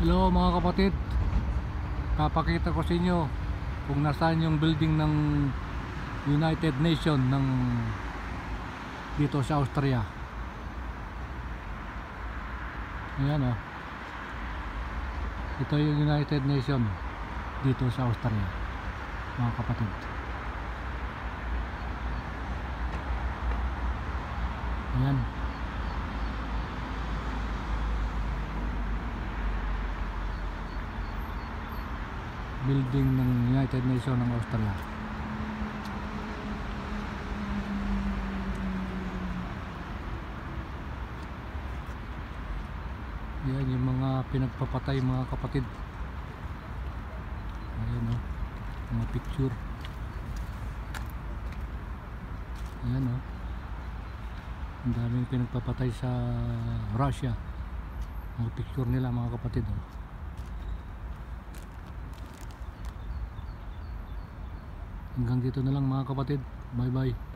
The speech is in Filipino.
Hello mga kapatid, papakita ko sa inyo kung nasaan yung building ng United Nations ng dito sa Austria. Ayan o, ito yung United Nations dito sa Austria mga kapatid. Ayan, building ng United Nations ng Austria. Yan yung mga pinagpapatay mga kapatid. Ayan o, mga picture. Ayan o, ang daming pinagpapatay sa Russia. Mga picture nila mga kapatid o. Hanggang dito na lang mga kapatid. Bye bye.